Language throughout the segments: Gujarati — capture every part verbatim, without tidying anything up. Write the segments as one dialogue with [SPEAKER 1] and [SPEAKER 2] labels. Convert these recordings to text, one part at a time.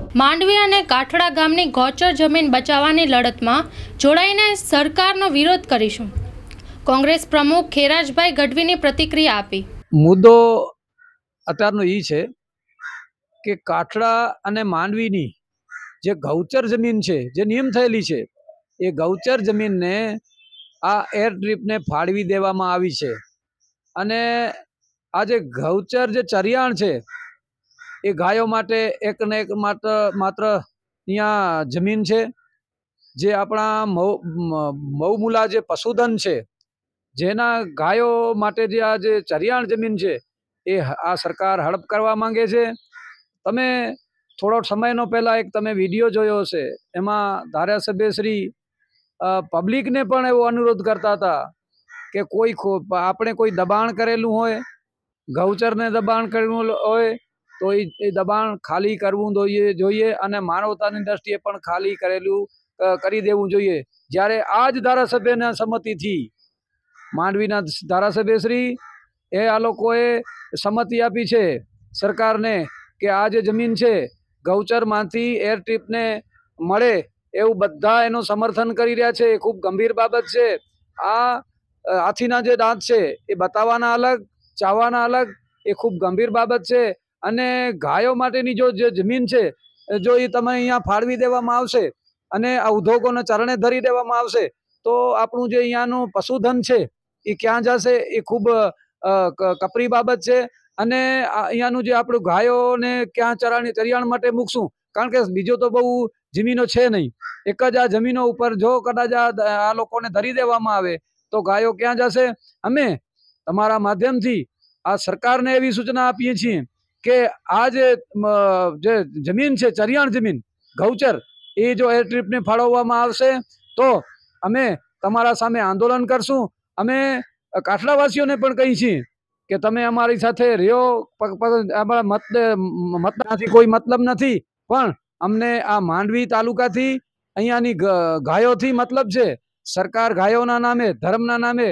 [SPEAKER 1] માંડવી અને કાઠડા ગામની ગૌચર જમીન બચાવવાની લડતમાં જોડાઈને સરકારનો વિરોધ કરીશું. કોંગ્રેસ પ્રમુખ ખેરાજભાઈ ગઢવીની પ્રતિક્રિયા આપી.
[SPEAKER 2] મુદ્દો અત્યારનો એ છે કે કાઠડા અને માંડવીની જે ગૌચર જમીન છે, જે નિયમ થયેલી છે, એ ગૌચર જમીનને આ એર ટ્રીપને ફાળવી દેવામાં આવી છે. અને આ જે ગૌચર જે ચરિયાણ છે એ ગાયો માટે એક ને એક માત્ર માત્ર અહીંયા જમીન છે. જે આપણા મૌમૂલા જે પશુધન છે, જેના ગાયો માટે જે આ જે ચરિયાણ જમીન છે એ આ સરકાર હડપ કરવા માંગે છે. તમે થોડો સમયનો પહેલાં એક તમે વિડીયો જોયો હશે, એમાં ધારાસભ્ય શ્રી પબ્લિકને પણ એવો અનુરોધ કરતા હતા કે કોઈ આપણે કોઈ દબાણ કરેલું હોય, ગૌચરને દબાણ કરેલું હોય તો એ દબાણ ખાલી કરવું જોઈએ જોઈએ અને માનવતાની દ્રષ્ટિએ પણ ખાલી કરેલું કરી દેવું જોઈએ. જ્યારે આ જ ધારાસભ્યના સંમતિથી માંડવીના ધારાસભ્યશ્રી એ આ લોકોએ સંમતિ આપી છે સરકારને કે આ જે જમીન છે ગૌચરમાંથી એર ટ્રીપને મળે એવું બધા એનું સમર્થન કરી રહ્યા છે. એ ખૂબ ગંભીર બાબત છે. આ હાથીના જે દાંત છે એ બતાવવાના અલગ, ચાવવાના અલગ, એ ખૂબ ગંભીર બાબત છે. અને ગાયો માટેની જો જે જમીન છે, જો એ તમે અહીંયા ફાળવી દેવામાં આવશે અને આ ઉદ્યોગોને ચરણે ધરી દેવામાં આવશે તો આપણું જે અહીંયાનું પશુધન છે એ ક્યાં જશે? એ ખૂબ કપરી બાબત છે. અને અહીંયાનું જે આપણું ગાયોને ક્યાં ચરાણી ચરિયાણ માટે મૂકશું? કારણ કે બીજો તો બહુ જમીનો છે નહીં. એક જ આ જમીનો ઉપર જો કદાચ આ લોકોને ધરી દેવામાં આવે તો ગાયો ક્યાં જશે? અમે તમારા માધ્યમથી આ સરકારને એવી સૂચના આપીએ છીએ કે આ જે જમીન છે, ચરિયાણ જમીન ગૌચર, એ જો એર ટ્રીપને ફાળવવામાં આવશે તો અમે તમારા સામે આંદોલન કરશું. અમે કાઠડાવાસીઓને પણ કહીએ છીએ કે તમે અમારી સાથે રહ્યો, અમારા મત મતનાથી કોઈ મતલબ નથી, પણ અમને આ માંડવી તાલુકાથી અહીંયાની ગાયોથી મતલબ છે. સરકાર ગાયોના નામે, ધર્મના નામે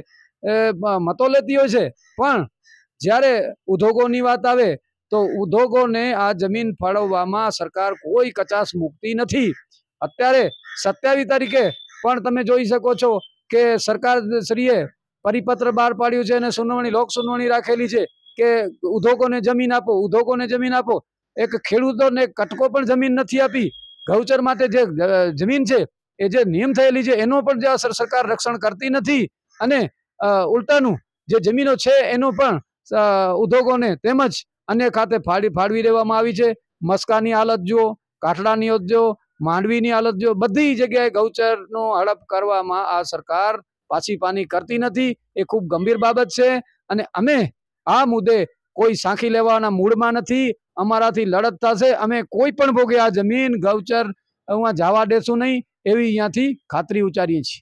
[SPEAKER 2] મતો લેતી હોય છે, પણ જ્યારે ઉદ્યોગોની વાત આવે તો ઉદ્યોગોને આ જમીન ફાળવવામાં સરકાર કોઈ કચાશ મૂકતી નથી. અત્યારે સત્યાવીસ તારીખે પણ તમે જોઈ શકો છો કે સરકારશ્રીએ પરિપત્ર બહાર પાડ્યું છે અને સુનાવણી લોક સુનાવણી રાખેલી છે કે ઉદ્યોગોને જમીન આપો, ઉદ્યોગોને જમીન આપો. એક ખેડૂતોને કટકો પણ જમીન નથી આપી. ગૌચર માટે જે જમીન છે એ જે નિયમ થયેલી છે એનો પણ જે સરકાર રક્ષણ કરતી નથી. અને ઉલટાનું જે જમીનો છે એનો પણ ઉદ્યોગોને તેમજ અન્ય ખાતે ફાળી ફાળવી દેવામાં આવી છે. મસ્કાની હાલત જુઓ, કાઠડાની હાલત જુઓ, માંડવીની હાલત જુઓ, બધી જગ્યાએ ગૌચરનો હડપ કરવામાં આ સરકાર પાછી પાની કરતી નથી. એ ખૂબ ગંભીર બાબત છે અને અમે આ મુદ્દે કોઈ સાંખી લેવાના મૂડમાં નથી. અમારાથી લડત થશે. અમે કોઈ પણ ભોગે આ જમીન ગૌચર અહીંયા જવા દેશું નહીં, એવી અહીંયાથી ખાતરી ઉચ્ચારીએ છીએ.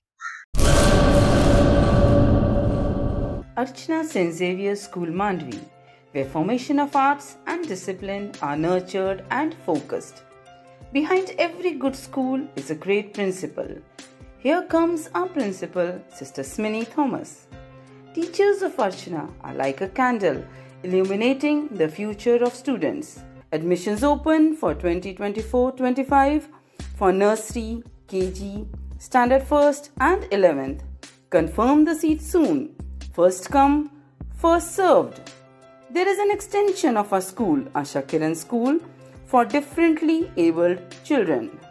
[SPEAKER 3] Archana Saint Xavier School Mandvi, where formation of arts and discipline are nurtured and focused. Behind every good school is a great principal. Here comes our principal, Sister Smini Thomas. Teachers of Archana are like a candle illuminating the future of students. Admissions open for twenty twenty-four twenty-five for nursery, K G, standard first and eleventh. Confirm the seat soon. First come, first served. There is an extension of our school, Asha Kiran School, for differently abled children.